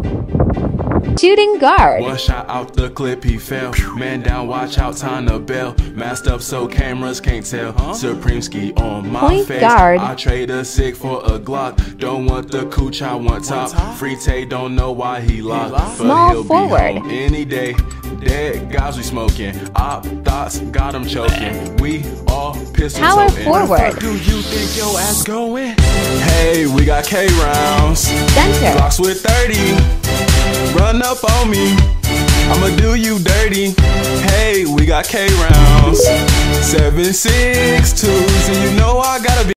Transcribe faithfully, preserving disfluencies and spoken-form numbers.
Shooting guard. One shot out the clip, he fell. Man down, watch out, time to bail. Masked up so cameras can't tell. Supreme ski on my Point face. guard. I trade a sig for a Glock. Don't want the cooch, I want top. Free Tay don't know why he locked, but Small he'll forward. be home any day. Dead guys we smoking. Op thoughts got him choking. We all pistol Power toting. forward. Where the fuck do you think your ass going? Hey, we got K rounds. Center. Blocks with thirty. Run up on me, I'ma do you dirty. Hey, we got K rounds, seven six twos, and you know I gotta be